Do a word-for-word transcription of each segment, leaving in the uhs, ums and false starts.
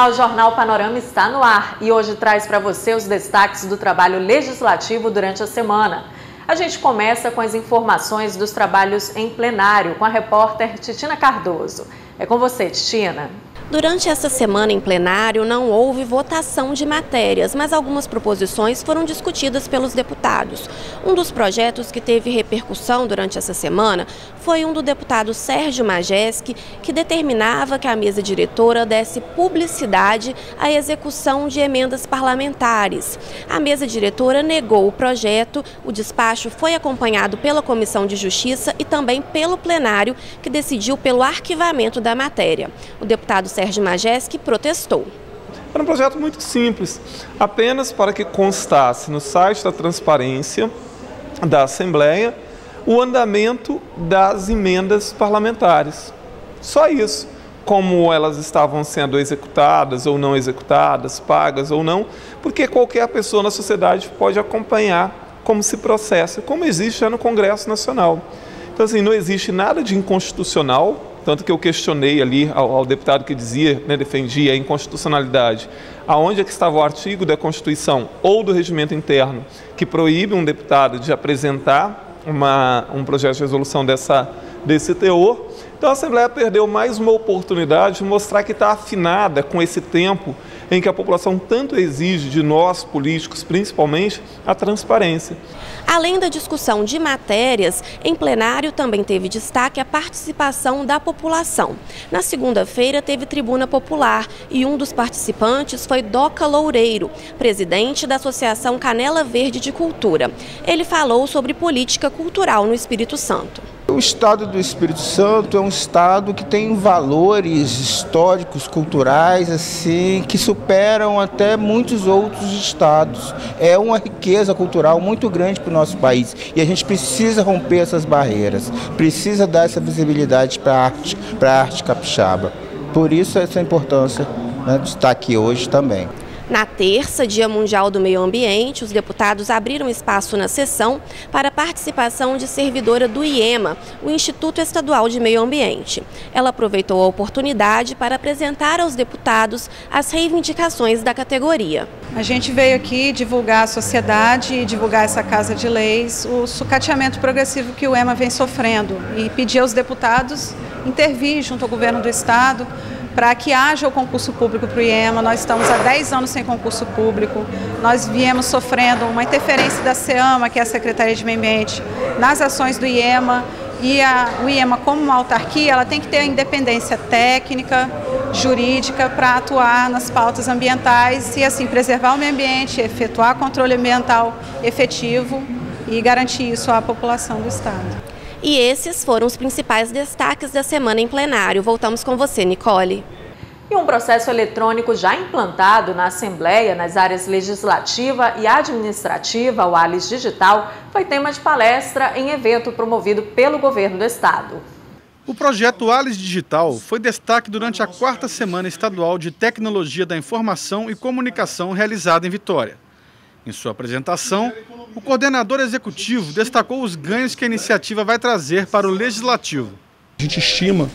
Olá, o Jornal Panorama está no ar e hoje traz para você os destaques do trabalho legislativo durante a semana. A gente começa com as informações dos trabalhos em plenário com a repórter Titina Cardoso. É com você, Titina. Durante essa semana em plenário não houve votação de matérias, mas algumas proposições foram discutidas pelos deputados. Um dos projetos que teve repercussão durante essa semana foi um do deputado Sérgio Majeschi, que determinava que a mesa diretora desse publicidade à execução de emendas parlamentares. A mesa diretora negou o projeto, o despacho foi acompanhado pela Comissão de Justiça e também pelo plenário, que decidiu pelo arquivamento da matéria. O deputado Sérgio Majeschi protestou. Era um projeto muito simples, apenas para que constasse no site da transparência da Assembleia o andamento das emendas parlamentares. Só isso, como elas estavam sendo executadas ou não executadas, pagas ou não, porque qualquer pessoa na sociedade pode acompanhar como se processa, como existe já no Congresso Nacional. Então, assim, não existe nada de inconstitucional. Tanto que eu questionei ali ao, ao deputado que dizia, né, defendia a inconstitucionalidade, aonde é que estava o artigo da Constituição ou do regimento interno que proíbe um deputado de apresentar uma, um projeto de resolução dessa, desse teor. Então a Assembleia perdeu mais uma oportunidade de mostrar que está afinada com esse tempo em que a população tanto exige de nós, políticos, principalmente, a transparência. Além da discussão de matérias, em plenário também teve destaque a participação da população. Na segunda-feira teve tribuna popular e um dos participantes foi Doca Loureiro, presidente da Associação Canela Verde de Cultura. Ele falou sobre política cultural no Espírito Santo. O estado do Espírito Santo é um estado que tem valores históricos, culturais, assim, que superam até muitos outros estados. É uma riqueza cultural muito grande para o nosso país e a gente precisa romper essas barreiras, precisa dar essa visibilidade para a arte, para a arte capixaba. Por isso essa importância, né, de estar aqui hoje também. Na terça, Dia Mundial do Meio Ambiente, os deputados abriram espaço na sessão para a participação de servidora do IEMA, o Instituto Estadual de Meio Ambiente. Ela aproveitou a oportunidade para apresentar aos deputados as reivindicações da categoria. A gente veio aqui divulgar à sociedade e divulgar essa Casa de Leis o sucateamento progressivo que o IEMA vem sofrendo e pedir aos deputados intervir junto ao governo do estado para que haja o concurso público para o IEMA. Nós estamos há dez anos sem concurso público, nós viemos sofrendo uma interferência da SEAMA, que é a Secretaria de Meio Ambiente, nas ações do IEMA, e a, o IEMA, como uma autarquia, ela tem que ter a independência técnica, jurídica, para atuar nas pautas ambientais e assim preservar o meio ambiente, efetuar controle ambiental efetivo e garantir isso à população do estado. E esses foram os principais destaques da semana em plenário. Voltamos com você, Nicole. E um processo eletrônico já implantado na Assembleia, nas áreas legislativa e administrativa, o ALIS Digital, foi tema de palestra em evento promovido pelo governo do estado. O projeto ALIS Digital foi destaque durante a quarta Semana Estadual de Tecnologia da Informação e Comunicação realizada em Vitória. Em sua apresentação, o coordenador executivo destacou os ganhos que a iniciativa vai trazer para o Legislativo. A gente estima,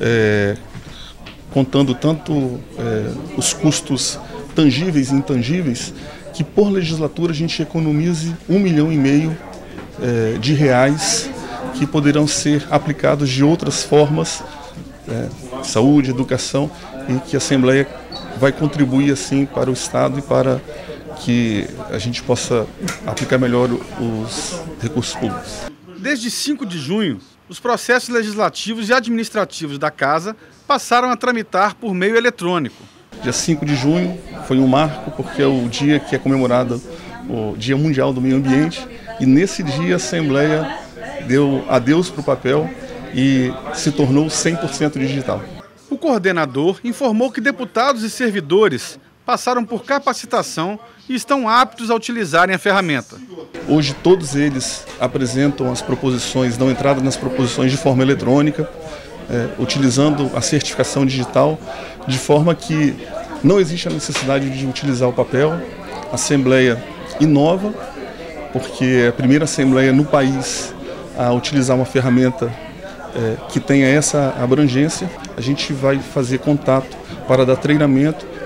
é, contando tanto é, os custos tangíveis e intangíveis, que por legislatura a gente economize um milhão e meio é, de reais que poderão ser aplicados de outras formas, é, saúde, educação, e que a Assembleia vai contribuir assim para o Estado e para que a gente possa aplicar melhor os recursos públicos. Desde cinco de junho, os processos legislativos e administrativos da Casa passaram a tramitar por meio eletrônico. Dia cinco de junho foi um marco porque é o dia que é comemorado o Dia Mundial do Meio Ambiente e nesse dia a Assembleia deu adeus para o papel e se tornou cem por cento digital. O coordenador informou que deputados e servidores passaram por capacitação e estão aptos a utilizarem a ferramenta. Hoje todos eles apresentam as proposições, dão entrada nas proposições de forma eletrônica, é, utilizando a certificação digital, de forma que não existe a necessidade de utilizar o papel. A Assembleia inova, porque é a primeira Assembleia no país a utilizar uma ferramenta é, que tenha essa abrangência. A gente vai fazer contato para dar treinamento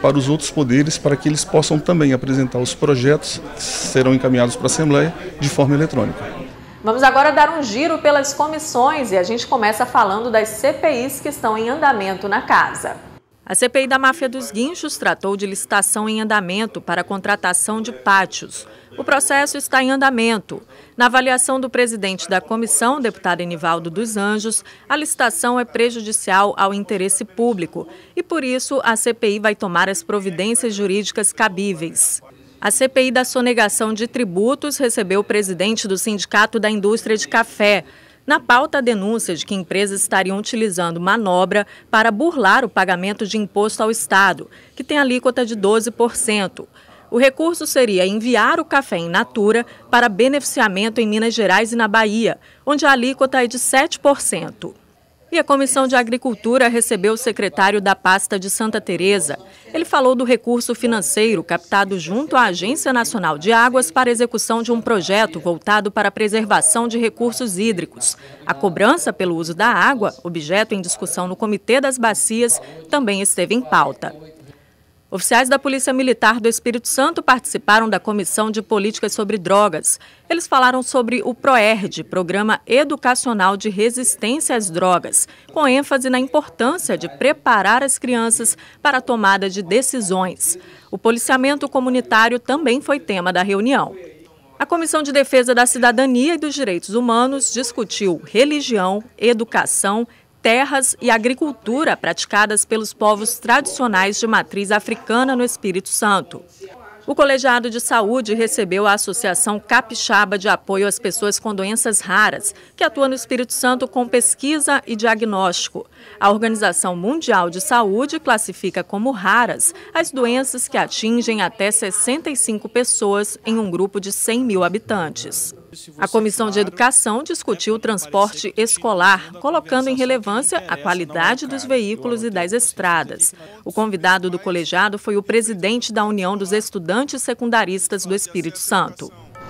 para os outros poderes, para que eles possam também apresentar os projetos que serão encaminhados para a Assembleia de forma eletrônica. Vamos agora dar um giro pelas comissões e a gente começa falando das C P Is que estão em andamento na casa. A C P I da máfia dos guinchos tratou de licitação em andamento para a contratação de pátios. O processo está em andamento. Na avaliação do presidente da comissão, deputado Enivaldo dos Anjos, a licitação é prejudicial ao interesse público e, por isso, a C P I vai tomar as providências jurídicas cabíveis. A C P I da sonegação de tributos recebeu o presidente do Sindicato da Indústria de Café. Na pauta, a denúncia de que empresas estariam utilizando manobra para burlar o pagamento de imposto ao Estado, que tem alíquota de doze por cento. O recurso seria enviar o café in natura para beneficiamento em Minas Gerais e na Bahia, onde a alíquota é de sete por cento. E a Comissão de Agricultura recebeu o secretário da pasta de Santa Teresa. Ele falou do recurso financeiro captado junto à Agência Nacional de Águas para a execução de um projeto voltado para a preservação de recursos hídricos. A cobrança pelo uso da água, objeto em discussão no Comitê das Bacias, também esteve em pauta. Oficiais da Polícia Militar do Espírito Santo participaram da Comissão de Políticas sobre Drogas. Eles falaram sobre o PROERD, Programa Educacional de Resistência às Drogas, com ênfase na importância de preparar as crianças para a tomada de decisões. O policiamento comunitário também foi tema da reunião. A Comissão de Defesa da Cidadania e dos Direitos Humanos discutiu religião, educação, terras e agricultura praticadas pelos povos tradicionais de matriz africana no Espírito Santo. O Colegiado de Saúde recebeu a Associação Capixaba de Apoio às Pessoas com Doenças Raras, que atua no Espírito Santo com pesquisa e diagnóstico. A Organização Mundial de Saúde classifica como raras as doenças que atingem até sessenta e cinco pessoas em um grupo de cem mil habitantes. A Comissão de Educação discutiu o transporte escolar, colocando em relevância a qualidade dos veículos e das estradas. O convidado do colegiado foi o presidente da União dos Estudantes Secundaristas do Espírito Santo.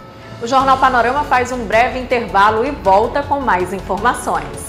O Jornal Panorama faz um breve intervalo e volta com mais informações.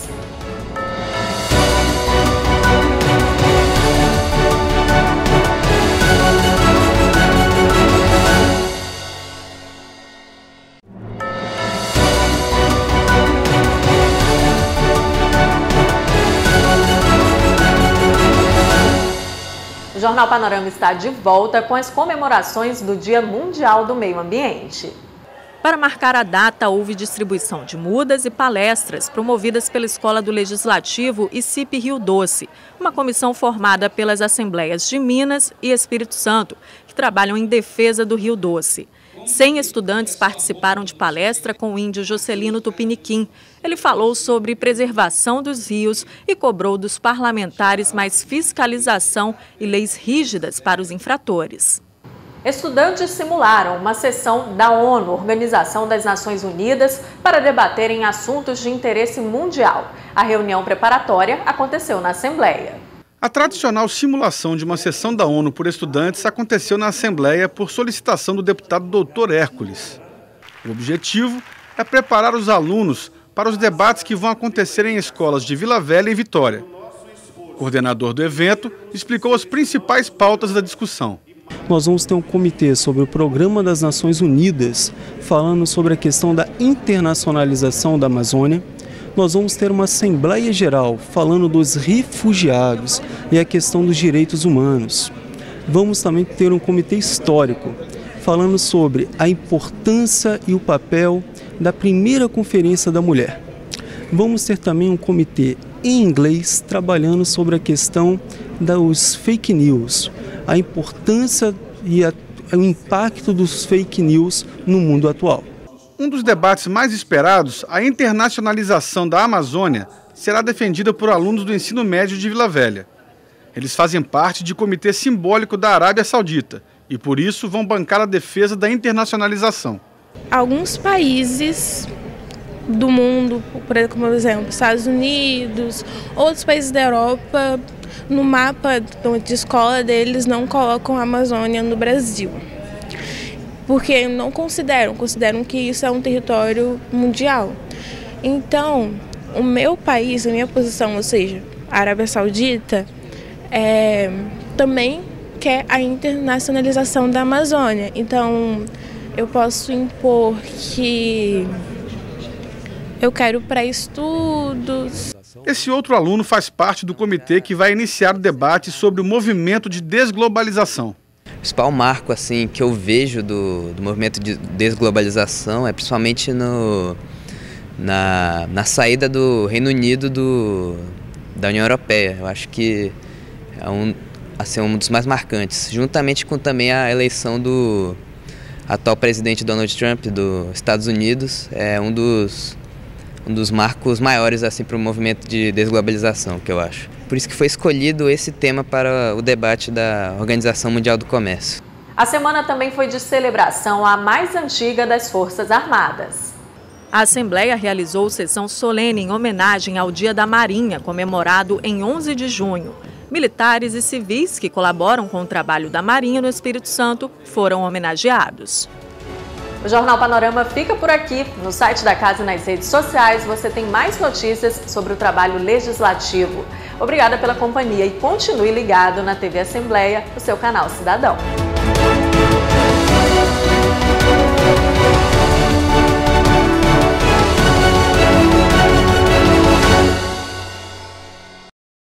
O Jornal Panorama está de volta com as comemorações do Dia Mundial do Meio Ambiente. Para marcar a data, houve distribuição de mudas e palestras promovidas pela Escola do Legislativo e C I P Rio Doce, uma comissão formada pelas Assembleias de Minas e Espírito Santo, que trabalham em defesa do Rio Doce. cem estudantes participaram de palestra com o índio Jocelino Tupiniquim. Ele falou sobre preservação dos rios e cobrou dos parlamentares mais fiscalização e leis rígidas para os infratores. Estudantes simularam uma sessão da ONU, Organização das Nações Unidas, para debaterem assuntos de interesse mundial. A reunião preparatória aconteceu na Assembleia. A tradicional simulação de uma sessão da ONU por estudantes aconteceu na Assembleia por solicitação do deputado doutor Hércules. O objetivo é preparar os alunos para os debates que vão acontecer em escolas de Vila Velha e Vitória. O coordenador do evento explicou as principais pautas da discussão. Nós vamos ter um comitê sobre o Programa das Nações Unidas, falando sobre a questão da internacionalização da Amazônia. Nós vamos ter uma Assembleia Geral falando dos refugiados e a questão dos direitos humanos. Vamos também ter um comitê histórico falando sobre a importância e o papel da primeira Conferência da Mulher. Vamos ter também um comitê em inglês trabalhando sobre a questão dos fake news, a importância e a, o impacto dos fake news no mundo atual. Um dos debates mais esperados, a internacionalização da Amazônia, será defendida por alunos do ensino médio de Vila Velha. Eles fazem parte de comitê simbólico da Arábia Saudita e, por isso, vão bancar a defesa da internacionalização. Alguns países do mundo, por exemplo, Estados Unidos, outros países da Europa, no mapa de escola deles não colocam a Amazônia no Brasil. Porque não consideram, consideram que isso é um território mundial. Então, o meu país, a minha posição, ou seja, a Arábia Saudita, é, também quer a internacionalização da Amazônia. Então, eu posso impor que eu quero pré-estudos. Esse outro aluno faz parte do comitê que vai iniciar o debate sobre o movimento de desglobalização. O principal marco assim, que eu vejo do, do movimento de desglobalização é principalmente no, na, na saída do Reino Unido do, da União Europeia. Eu acho que é um, assim, um dos mais marcantes, juntamente com também a eleição do atual presidente Donald Trump dos Estados Unidos. É um dos, um dos marcos maiores assim, para o movimento de desglobalização, que eu acho. Por isso que foi escolhido esse tema para o debate da Organização Mundial do Comércio. A semana também foi de celebração à mais antiga das Forças Armadas. A Assembleia realizou sessão solene em homenagem ao Dia da Marinha, comemorado em onze de junho. Militares e civis que colaboram com o trabalho da Marinha no Espírito Santo foram homenageados. O Jornal Panorama fica por aqui. No site da casa e nas redes sociais você tem mais notícias sobre o trabalho legislativo. Obrigada pela companhia e continue ligado na T V Assembleia, o seu canal cidadão.